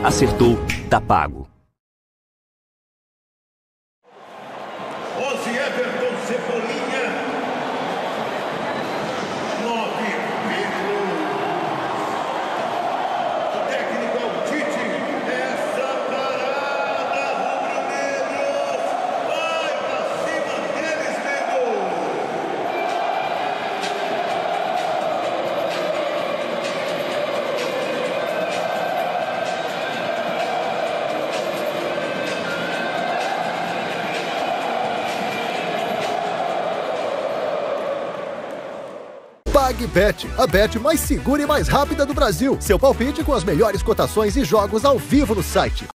Acertou, tá pago. 11 Everton Cebolinha. 9 Pedro. O técnico é o Tite. Essa parada, rubro-negros. Vai pra cima deles, nego. PagBet, a bet mais segura e mais rápida do Brasil. Seu palpite com as melhores cotações e jogos ao vivo no site.